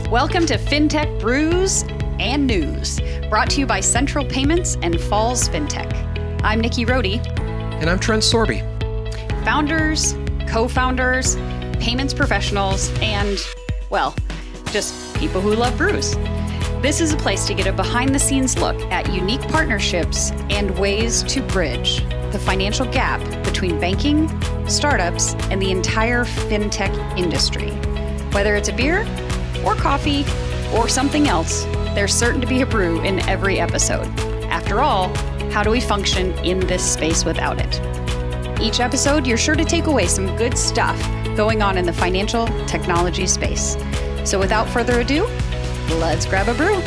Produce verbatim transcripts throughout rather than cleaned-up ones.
Welcome to FinTech Brews and News, brought to you by Central Payments and Falls FinTech. I'm Nikki Rohde. And I'm Trent Sorby. Founders, co-founders, payments professionals, and, well, just people who love brews. This is a place to get a behind-the-scenes look at unique partnerships and ways to bridge the financial gap between banking, startups, and the entire FinTech industry. Whether it's a beer, or coffee, or something else, there's certain to be a brew in every episode. After all, how do we function in this space without it? Each episode, you're sure to take away some good stuff going on in the financial technology space. So without further ado, let's grab a brew.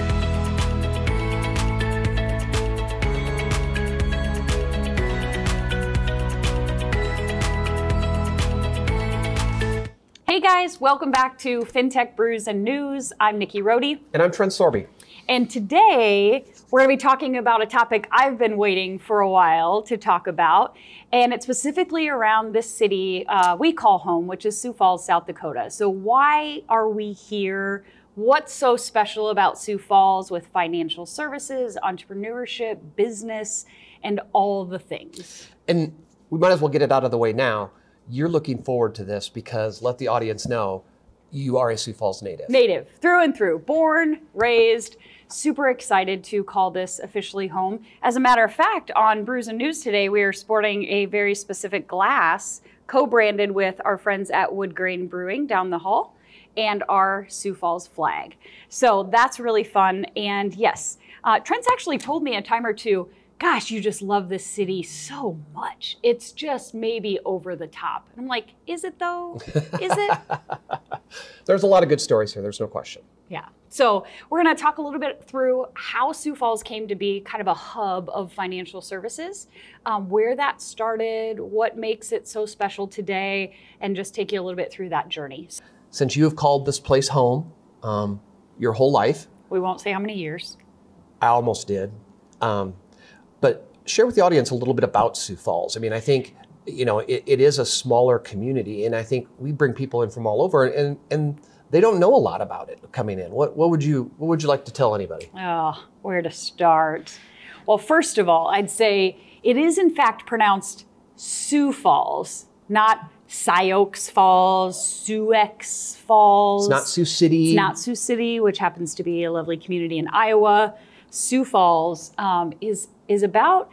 Hey guys, welcome back to FinTech Brews and News. I'm Nikki Rohde. And I'm Trent Sorby. And today we're going to be talking about a topic I've been waiting for a while to talk about. And it's specifically around this city uh, we call home, which is Sioux Falls, South Dakota. So why are we here? What's so special about Sioux Falls with financial services, entrepreneurship, business, and all the things? And we might as well get it out of the way now. You're looking forward to this because let the audience know you are a Sioux Falls native. Native, through and through, born, raised, super excited to call this officially home. As a matter of fact, on Brews and News today, we are sporting a very specific glass co-branded with our friends at Wood Grain Brewing down the hall and our Sioux Falls flag. So that's really fun. And yes, uh, Trent's actually told me a time or two, gosh, you just love this city so much. It's just maybe over the top. And I'm like, is it though? Is it? There's a lot of good stories here. There's no question. Yeah. So we're going to talk a little bit through how Sioux Falls came to be kind of a hub of financial services, um, where that started, what makes it so special today, and just take you a little bit through that journey. Since you have called this place home um, your whole life. We won't say how many years. I almost did. Um, But share with the audience a little bit about Sioux Falls. I mean, I think, you know, it, it is a smaller community, and I think we bring people in from all over, and and they don't know a lot about it coming in. What what would you what would you like to tell anybody? Oh, where to start? Well, first of all, I'd say it is in fact pronounced Sioux Falls, not Sioux Falls, Sioux Falls. It's not Sioux City. It's not Sioux City, which happens to be a lovely community in Iowa. Sioux Falls um, is is about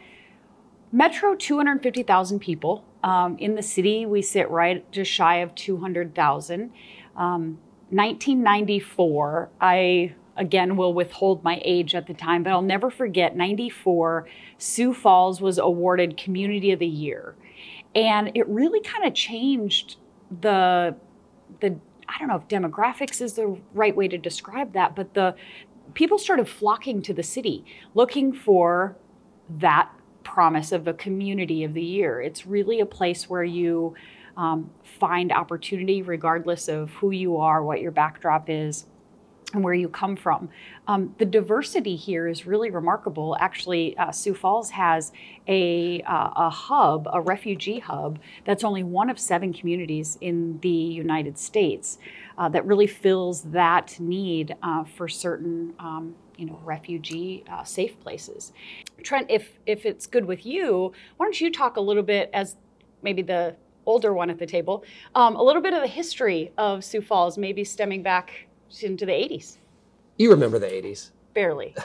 metro two hundred fifty thousand people. Um, in the city, we sit right just shy of two hundred thousand. Um, nineteen ninety-four, I again will withhold my age at the time, but I'll never forget, ninety-four, Sioux Falls was awarded Community of the Year. And it really kind of changed the, the, I don't know if demographics is the right way to describe that, but the people started flocking to the city, looking for that promise of a Community of the Year. It's really a place where you um, find opportunity regardless of who you are, what your backdrop is, and where you come from. Um, the diversity here is really remarkable. Actually, uh, Sioux Falls has a, uh, a hub, a refugee hub, that's only one of seven communities in the United States uh, that really fills that need uh, for certain um, you know, refugee uh, safe places. Trent, if, if it's good with you, why don't you talk a little bit, as maybe the older one at the table, um, a little bit of the history of Sioux Falls, maybe stemming back into the eighties. You remember the eighties. Barely.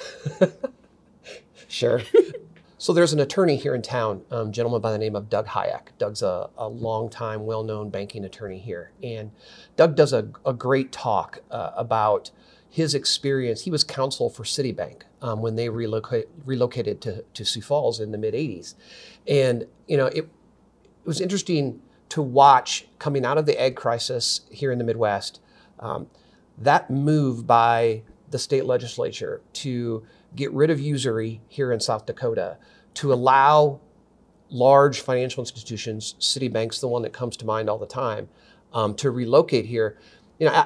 Sure. So there's an attorney here in town, a um, gentleman by the name of Doug Hayek. Doug's a, a long-time, well-known banking attorney here. And Doug does a, a great talk uh, about his experience. He was counsel for Citibank um, when they relocate, relocated to, to Sioux Falls in the mid eighties. And, you know, it, it was interesting to watch coming out of the ag crisis here in the Midwest, um, that move by the state legislature to get rid of usury here in South Dakota, to allow large financial institutions, Citibank's the one that comes to mind all the time, um, to relocate here. You know, I,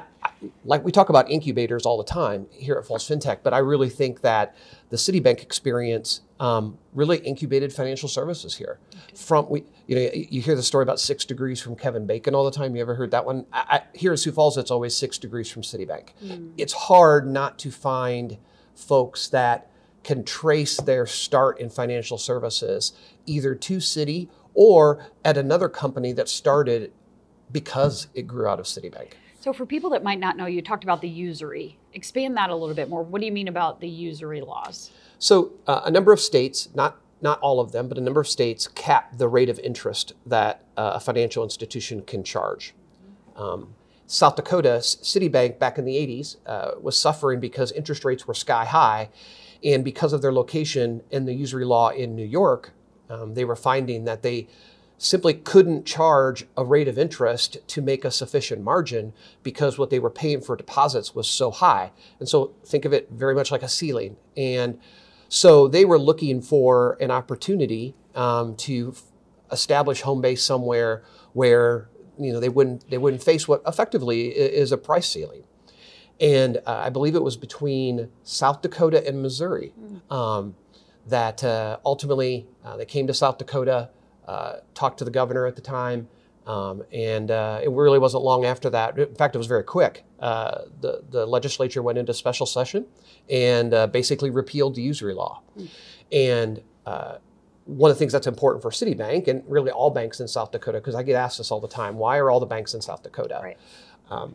like we talk about incubators all the time here at Falls FinTech, but I really think that the Citibank experience um, really incubated financial services here. From we, you know, you hear the story about six degrees from Kevin Bacon all the time. You ever heard that one? I, I, here in Sioux Falls, it's always six degrees from Citibank. Mm. It's hard not to find folks that can trace their start in financial services either to Citi or at another company that started because it grew out of Citibank. So for people that might not know, you talked about the usury. Expand that a little bit more. What do you mean about the usury laws? So uh, a number of states, not not all of them, but a number of states cap the rate of interest that uh, a financial institution can charge. Um, South Dakota, Citibank back in the eighties uh, was suffering because interest rates were sky high. And because of their location and the usury law in New York, um, they were finding that they simply couldn't charge a rate of interest to make a sufficient margin because what they were paying for deposits was so high. And so think of it very much like a ceiling. And so they were looking for an opportunity um, to f- establish home base somewhere where you know they wouldn't they wouldn't face what effectively is a price ceiling. And uh, I believe it was between South Dakota and Missouri um, that uh, ultimately uh, they came to South Dakota. Uh, talked to the governor at the time, um, and uh, it really wasn't long after that. In fact, it was very quick. Uh, the, the legislature went into special session and uh, basically repealed the usury law. Mm. And uh, one of the things that's important for Citibank and really all banks in South Dakota, because I get asked this all the time, why are all the banks in South Dakota? Right. Um,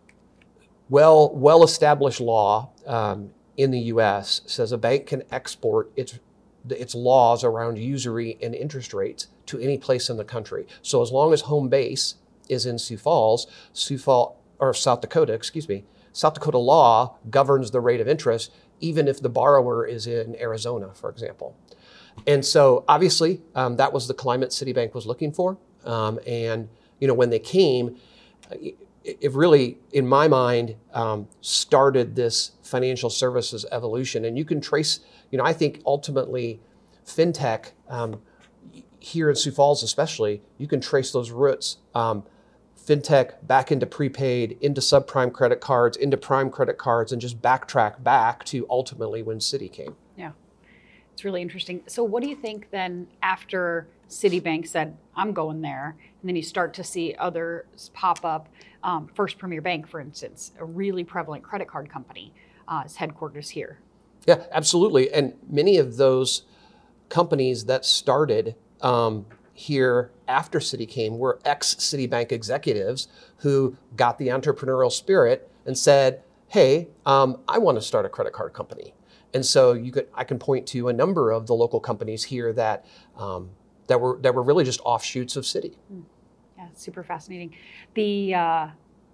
well, well-established law um, in the U S says a bank can export its its laws around usury and interest rates to any place in the country. So as long as home base is in Sioux Falls, Sioux Falls, or South Dakota, excuse me, South Dakota law governs the rate of interest, even if the borrower is in Arizona, for example. And so obviously um, that was the climate Citibank was looking for. Um, and you know, when they came, it, it really, in my mind, um, started this financial services evolution. And you can trace, you know, I think ultimately FinTech, um, here in Sioux Falls especially, you can trace those roots. Um, FinTech back into prepaid, into subprime credit cards, into prime credit cards, and just backtrack back to ultimately when Citi came. Yeah, it's really interesting. So what do you think then after Citibank said, I'm going there, and then you start to see others pop up, um, First Premier Bank, for instance, a really prevalent credit card company, uh, is headquarters here. Yeah, absolutely. And many of those companies that started um, here after Citi came were ex-Citibank executives who got the entrepreneurial spirit and said, hey, um, I want to start a credit card company. And so you could, I can point to a number of the local companies here that um, that were that were really just offshoots of Citi. Yeah, super fascinating. The uh,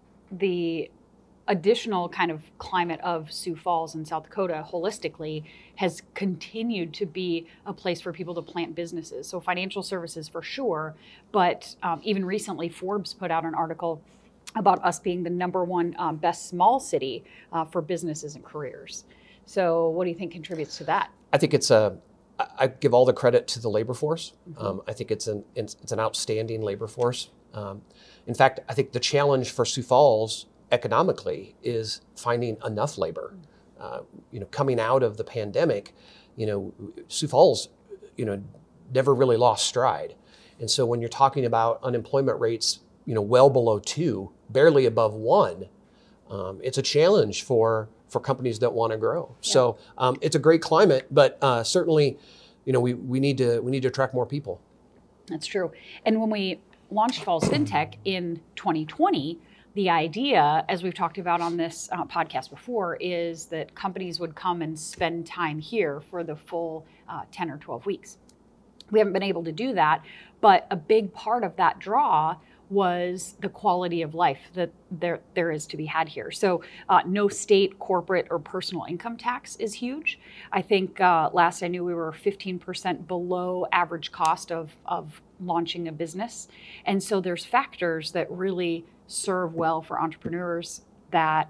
the additional kind of climate of Sioux Falls and South Dakota holistically has continued to be a place for people to plant businesses. So financial services for sure, but um, even recently Forbes put out an article about us being the number one um, best small city uh, for businesses and careers. So what do you think contributes to that? I think it's a, I give all the credit to the labor force. Mm-hmm. Um, I think it's an, it's, it's an outstanding labor force. Um, in fact, I think the challenge for Sioux Falls economically is finding enough labor. Uh, you know, coming out of the pandemic, you know, Sioux Falls, you know, never really lost stride. And so when you're talking about unemployment rates, you know, well below two, barely above one, um, it's a challenge for for companies that want to grow. Yeah. So um, it's a great climate, but uh, certainly, you know, we we need to we need to attract more people. That's true. And when we launched Falls FinTech in twenty twenty, the idea, as we've talked about on this uh, podcast before, is that companies would come and spend time here for the full uh, ten or twelve weeks. We haven't been able to do that, but a big part of that draw was the quality of life that there, there is to be had here. So uh, no state, corporate, or personal income tax is huge. I think uh, last I knew we were fifteen percent below average cost of, of launching a business. And so there's factors that really serve well for entrepreneurs that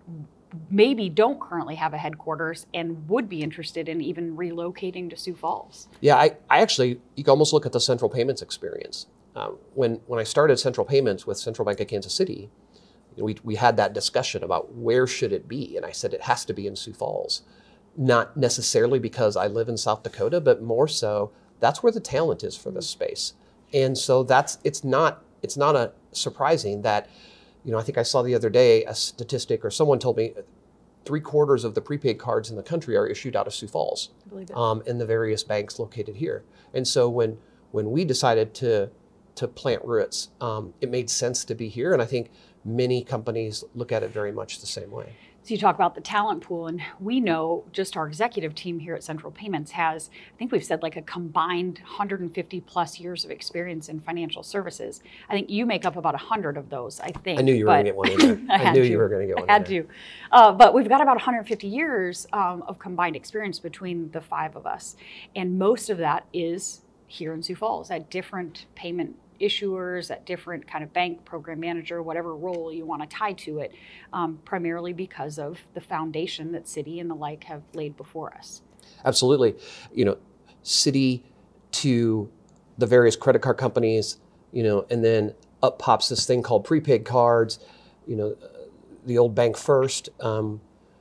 maybe don't currently have a headquarters and would be interested in even relocating to Sioux Falls. Yeah, I, I actually, you can almost look at the Central Payments experience. Uh, when, when I started Central Payments with Central Bank of Kansas City, we, we had that discussion about where should it be. And I said, it has to be in Sioux Falls. Not necessarily because I live in South Dakota, but more so that's where the talent is for this space. And so that's, it's not, it's not a surprising that, you know, I think I saw the other day a statistic, or someone told me three quarters of the prepaid cards in the country are issued out of Sioux Falls, I believe it. Um, in the various banks located here. And so when, when we decided to, to plant roots, um, it made sense to be here. And I think many companies look at it very much the same way. So you talk about the talent pool, and we know just our executive team here at Central Payments has, I think we've said like a combined one hundred fifty plus years of experience in financial services. I think you make up about one hundred of those, I think. I knew you were going to get one in there. I, I knew to. you were going to get one I had in there. to. Uh, but we've got about one hundred fifty years um, of combined experience between the five of us. And most of that is here in Sioux Falls at different payment issuers, at different kind of bank program manager, whatever role you want to tie to it, um, primarily because of the foundation that Citi and the like have laid before us. Absolutely. You know, Citi to the various credit card companies, you know, and then up pops this thing called prepaid cards, you know, the old Bank First, um,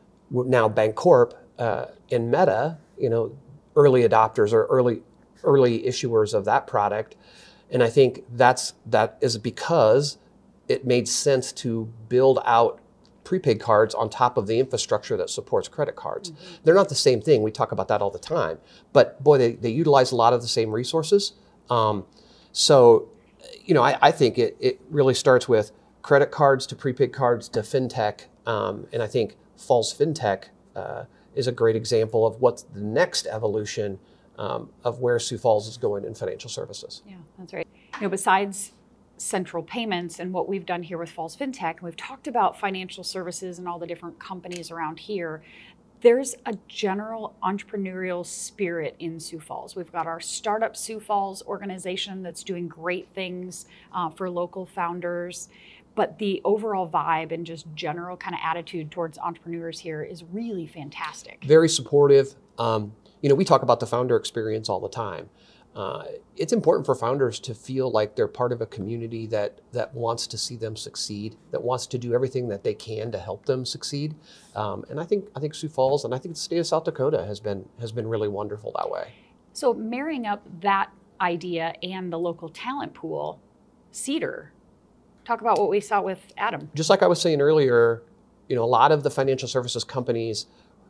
now Bank Corp, uh, and Meta, you know, early adopters or early early issuers of that product. And I think that's that is because it made sense to build out prepaid cards on top of the infrastructure that supports credit cards. Mm-hmm. They're not the same thing. We talk about that all the time. But boy, they, they utilize a lot of the same resources. Um, so, you know, I, I think it, it really starts with credit cards to prepaid cards to fintech. Um, and I think Falls Fintech uh, is a great example of what's the next evolution Um, of where Sioux Falls is going in financial services. Yeah, that's right. You know, besides Central Payments and what we've done here with Falls Fintech, and we've talked about financial services and all the different companies around here, there's a general entrepreneurial spirit in Sioux Falls. We've got our Startup Sioux Falls organization that's doing great things uh, for local founders. But the overall vibe and just general kind of attitude towards entrepreneurs here is really fantastic. Very supportive. Um, You know, we talk about the founder experience all the time. Uh, it's important for founders to feel like they're part of a community that that wants to see them succeed, that wants to do everything that they can to help them succeed. Um, and I think I think Sioux Falls and I think the state of South Dakota has been has been really wonderful that way. So marrying up that idea and the local talent pool, Cedar. Talk about what we saw with Adam. Just like I was saying earlier, you know, a lot of the financial services companies,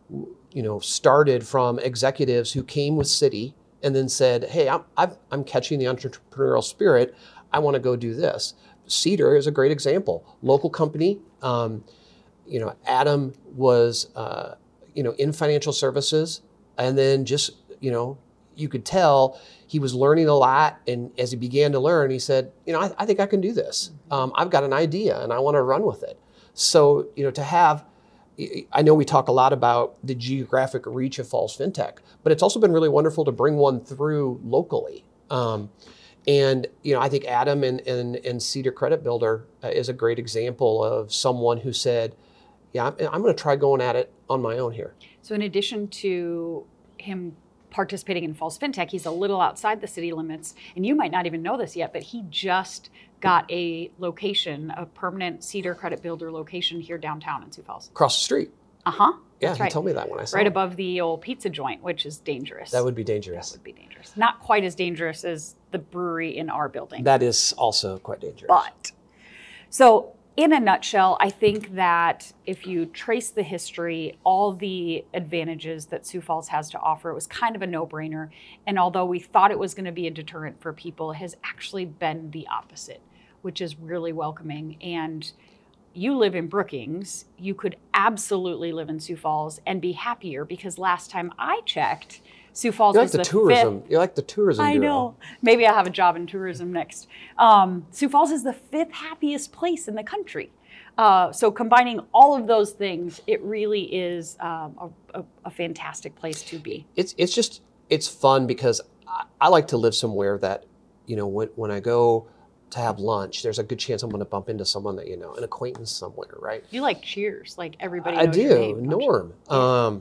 you know, started from executives who came with Citi and then said, hey, I'm, I've, I'm catching the entrepreneurial spirit. I want to go do this. Cedar is a great example. Local company. Um, you know, Adam was, uh, you know, in financial services, and then just, you know, you could tell he was learning a lot. And as he began to learn, he said, you know, I, I think I can do this. Um, I've got an idea and I want to run with it. So, you know, to have, I know we talk a lot about the geographic reach of Falls Fintech, but it's also been really wonderful to bring one through locally. Um, and, you know, I think Adam and, and, and Cedar Credit Builder uh, is a great example of someone who said, yeah, I'm, I'm going to try going at it on my own here. So in addition to him participating in Falls Fintech, he's a little outside the city limits, and you might not even know this yet, but he just got a location, a permanent Cedar Credit Builder location here downtown in Sioux Falls. Across the street. Uh-huh. Yeah, That's he right. told me that when I saw Right him. above the old pizza joint, which is dangerous. That would be dangerous. That would be dangerous. Not quite as dangerous as the brewery in our building. That is also quite dangerous. But, so in a nutshell, I think that if you trace the history, all the advantages that Sioux Falls has to offer, it was kind of a no-brainer. And although we thought it was going to be a deterrent for people, it has actually been the opposite, which is really welcoming. And you live in Brookings, you could absolutely live in Sioux Falls and be happier, because last time I checked, Sioux Falls you like was the, the tourism. fifth. You like the tourism I bureau. know. Maybe I'll have a job in tourism next. Um, Sioux Falls is the fifth happiest place in the country. Uh, so combining all of those things, it really is um, a, a, a fantastic place to be. It's it's just it's fun because I, I like to live somewhere that, you know, when when I go to have lunch, there's a good chance I'm going to bump into someone that, you know, an acquaintance somewhere, right? You like Cheers, like everybody I knows do, your name, Norm. Yeah. Um,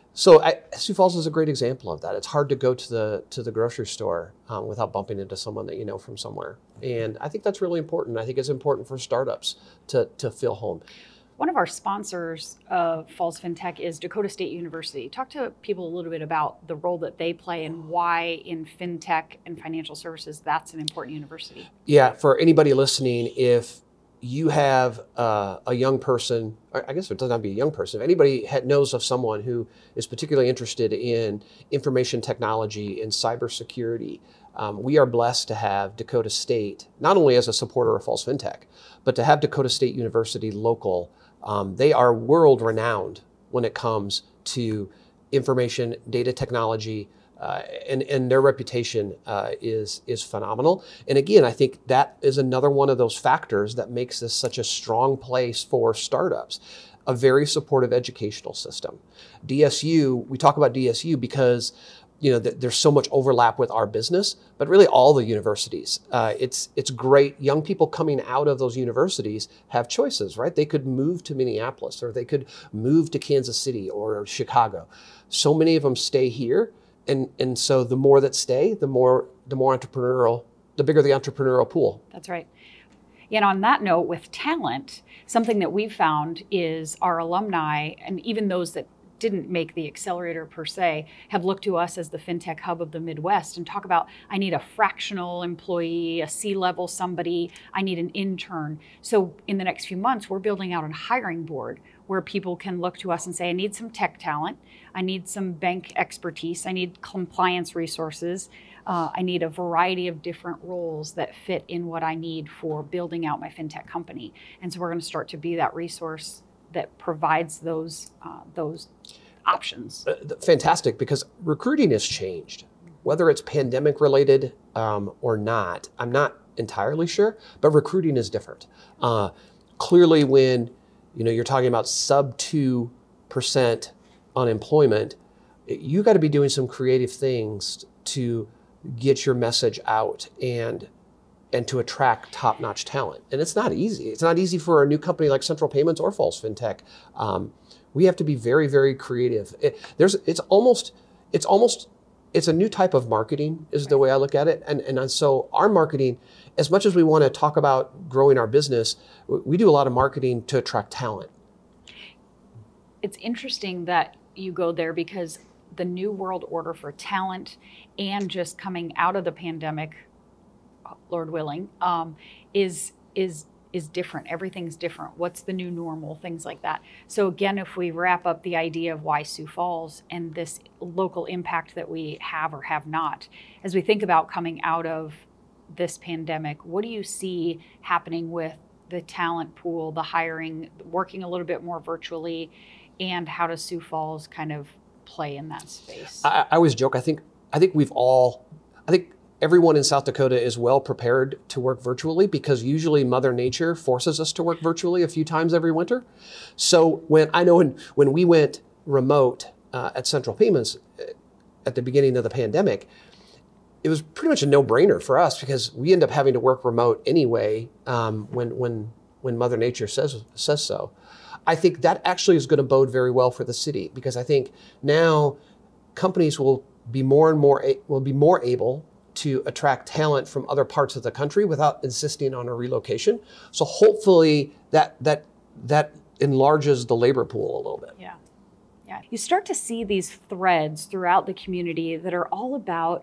So I, Sioux Falls is a great example of that. It's hard to go to the to the grocery store um, without bumping into someone that you know from somewhere. And I think that's really important. I think it's important for startups to, to feel home. One of our sponsors of Falls FinTech is Dakota State University. Talk to people a little bit about the role that they play and why in FinTech and financial services that's an important university. Yeah, for anybody listening, if you have uh, a young person, I guess it doesn't have to be a young person, if anybody knows of someone who is particularly interested in information technology and cybersecurity, um, we are blessed to have Dakota State, not only as a supporter of Falls FinTech, but to have Dakota State University local. Um, they are world renowned when it comes to information, data technology, uh, and, and their reputation uh, is, is phenomenal. And again, I think that is another one of those factors that makes this such a strong place for startups, a very supportive educational system. D S U, we talk about D S U because you know, th there's so much overlap with our business, but really all the universities. Uh, it's it's great. Young people coming out of those universities have choices, right? They could move to Minneapolis, or they could move to Kansas City or Chicago. So many of them stay here, and and so the more that stay, the more the more entrepreneurial, the bigger the entrepreneurial pool. That's right. And on that note, with talent, something that we've found is our alumni, and even those that didn't make the accelerator per se, have looked to us as the FinTech hub of the Midwest and talk about, I need a fractional employee, a C-level somebody, I need an intern. So in the next few months, we're building out a hiring board where people can look to us and say, I need some tech talent, I need some bank expertise, I need compliance resources, uh, I need a variety of different roles that fit in what I need for building out my FinTech company. And so we're gonna start to be that resource that provides those uh, those options. Uh, fantastic, because recruiting has changed, whether it's pandemic related um, or not. I'm not entirely sure, but recruiting is different. Uh, clearly, when you know you're talking about sub two percent unemployment, you got to be doing some creative things to get your message out and and to attract top-notch talent. And it's not easy. It's not easy for a new company like Central Payments or Falls FinTech. Um, we have to be very, very creative. It, there's, it's almost, it's almost, it's a new type of marketing is the way I look at it. And, and so our marketing, as much as we want to talk about growing our business, we do a lot of marketing to attract talent. It's interesting that you go there because the new world order for talent and just coming out of the pandemic, Lord willing, um, is is is different. Everything's different. What's the new normal? Things like that. So again, if we wrap up the idea of why Sioux Falls and this local impact that we have or have not, as we think about coming out of this pandemic, what do you see happening with the talent pool, the hiring, working a little bit more virtually, and how does Sioux Falls kind of play in that space? I, I always joke. I think I think we've all. I think. Everyone in South Dakota is well prepared to work virtually because usually Mother Nature forces us to work virtually a few times every winter. So when I know when, when we went remote uh, at Central Payments at the beginning of the pandemic, it was pretty much a no-brainer for us because we end up having to work remote anyway um, when, when, when Mother Nature says, says so. I think that actually is going to bode very well for the city because I think now companies will be more and more, will be more able to attract talent from other parts of the country without insisting on a relocation. So hopefully that that that enlarges the labor pool a little bit. Yeah. Yeah. You start to see these threads throughout the community that are all about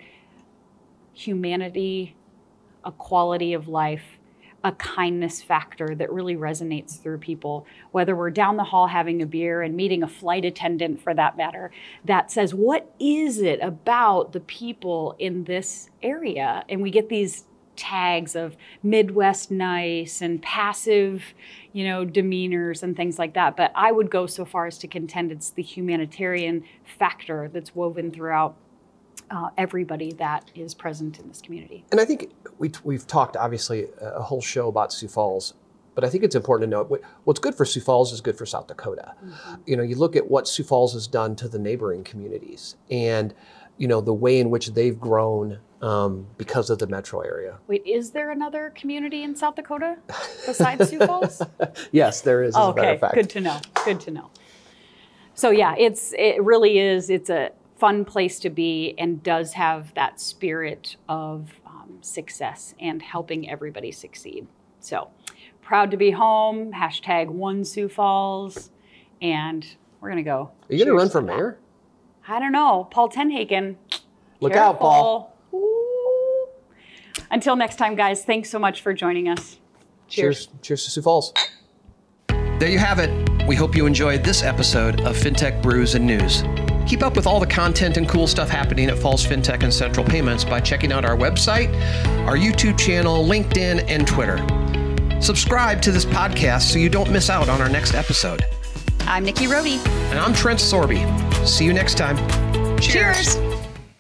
humanity, a quality of life, a kindness factor that really resonates through people, whether we're down the hall having a beer and meeting a flight attendant for that matter, that says, what is it about the people in this area? And we get these tags of Midwest nice and passive, you know, demeanors and things like that. But I would go so far as to contend it's the humanitarian factor that's woven throughout Uh, everybody that is present in this community. And I think we, we've talked, obviously, a whole show about Sioux Falls, but I think it's important to note what's good for Sioux Falls is good for South Dakota. Mm-hmm. You know, you look at what Sioux Falls has done to the neighboring communities and, you know, the way in which they've grown um, because of the metro area. Wait, is there another community in South Dakota besides Sioux Falls? Yes, there is, as oh, a matter okay, of fact. good to know, good to know. So yeah, it's it really is. It's a fun place to be and does have that spirit of um, success and helping everybody succeed. So proud to be home. Hashtag one Sioux Falls, and we're gonna go. Are you gonna run for mayor? I don't know. Paul Tenhaken. Look Careful. out, Paul. Ooh. Until next time, guys. Thanks so much for joining us. Cheers. Cheers, Cheers to Sioux Falls. There you have it. We hope you enjoyed this episode of FinTech Brews and News. Keep up with all the content and cool stuff happening at Falls FinTech and Central Payments by checking out our website, our YouTube channel, LinkedIn, and Twitter. Subscribe to this podcast so you don't miss out on our next episode. I'm Nikki Rohde. And I'm Trent Sorby. See you next time. Cheers. Cheers.